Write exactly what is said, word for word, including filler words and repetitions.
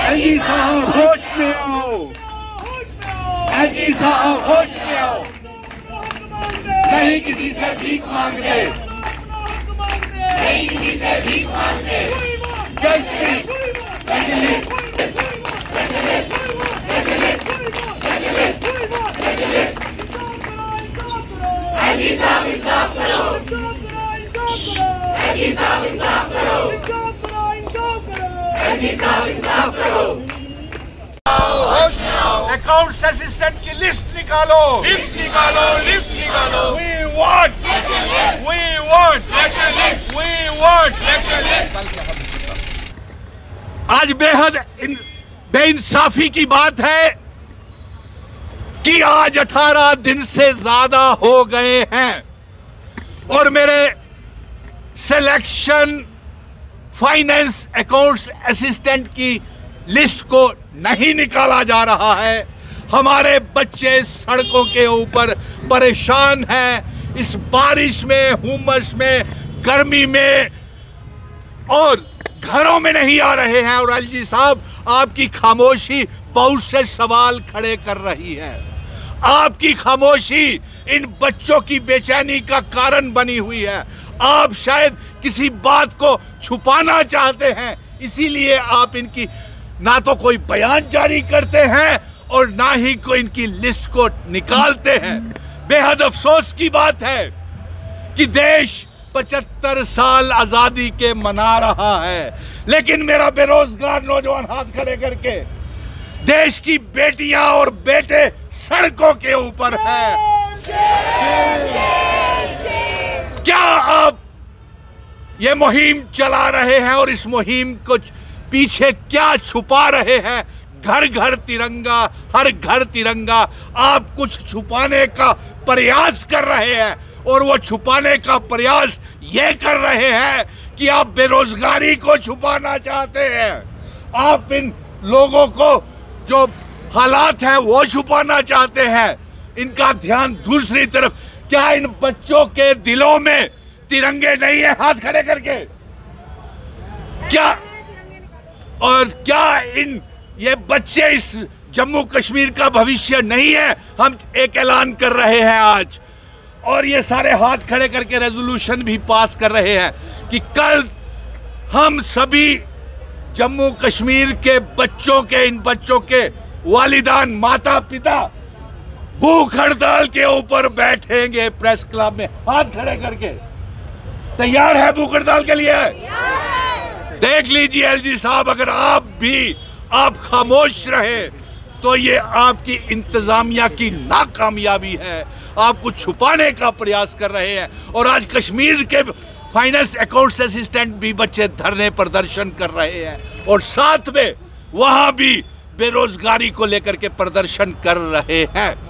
LG साहब होश में आओ, एलजी साहब होश में आओ, नहीं किसी से भीख मांगते, नहीं किसी से भीख मांगते। जस्टिस, जस्टिस, एलजी साहब इंसाफ करो, एलजी साहब इंसाफ करो, एलजी साहब इंसाफ करो। अकाउंट्स असिस्टेंट की लिस्ट निकालो, लिस्ट निकालो, लिस्ट निकालो। We want, we want, we want। आज बेहद इन बेइंसाफी की बात है कि आज अठारह दिन से ज्यादा हो गए हैं और मेरे सिलेक्शन फाइनेंस अकाउंट्स असिस्टेंट की लिस्ट को नहीं निकाला जा रहा है। हमारे बच्चे सड़कों के ऊपर परेशान हैं, इस बारिश में, हुमस में, गर्मी में, और घरों में नहीं आ रहे हैं। और एलजी साहब, आपकी खामोशी बहुत से सवाल खड़े कर रही है। आपकी खामोशी इन बच्चों की बेचैनी का कारण बनी हुई है। आप शायद किसी बात को छुपाना चाहते हैं, इसीलिए आप इनकी ना तो कोई बयान जारी करते हैं और ना ही कोई इनकी लिस्ट को निकालते हैं। बेहद अफसोस की बात है कि देश पचहत्तर साल आजादी के मना रहा है, लेकिन मेरा बेरोजगार नौजवान हाथ खड़े करके, देश की बेटियां और बेटे सड़कों के ऊपर है। क्या आप ये मुहिम चला रहे हैं और इस मुहिम को पीछे क्या छुपा रहे हैं? घर घर तिरंगा, हर घर तिरंगा। आप कुछ छुपाने का प्रयास कर रहे हैं और वो छुपाने का प्रयास ये कर रहे हैं कि आप बेरोजगारी को छुपाना चाहते हैं। आप इन लोगों को जो हालात हैं वो छुपाना चाहते हैं। इनका ध्यान दूसरी तरफ। क्या इन बच्चों के दिलों में तिरंगे नहीं है? हाथ खड़े करके। क्या और क्या इन ये बच्चे इस जम्मू कश्मीर का भविष्य नहीं है? हम एक ऐलान कर रहे हैं आज, और ये सारे हाथ खड़े करके रेजोल्यूशन भी पास कर रहे हैं कि कल हम सभी जम्मू कश्मीर के बच्चों के, इन बच्चों के वालिदान, माता पिता भूख हड़ताल के ऊपर बैठेंगे प्रेस क्लब में। हाथ खड़े करके। तैयार है भूख हड़ताल के लिए? देख लीजिए एलजी साहब, अगर आप भी आप खामोश रहे तो ये आपकी इंतजामिया की नाकामयाबी है। आप कुछ छुपाने का प्रयास कर रहे हैं। और आज कश्मीर के फाइनेंस अकाउंट्स असिस्टेंट भी बच्चे धरने प्रदर्शन कर रहे हैं और साथ में वहां भी बेरोजगारी को लेकर के प्रदर्शन कर रहे हैं।